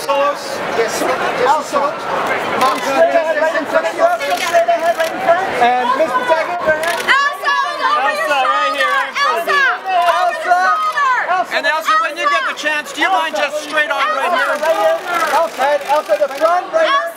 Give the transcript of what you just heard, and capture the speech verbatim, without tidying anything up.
Yes, Elsa. Mom, straight ahead, right in front of you. Straight ahead, right in front. And Miss Pataglia, go ahead. Elsa, over your shoulder. Elsa, Elsa. Elsa. And Elsa, when you get the chance, do you mind just straight on right here? Right here. Elsa, Elsa, the front, right here.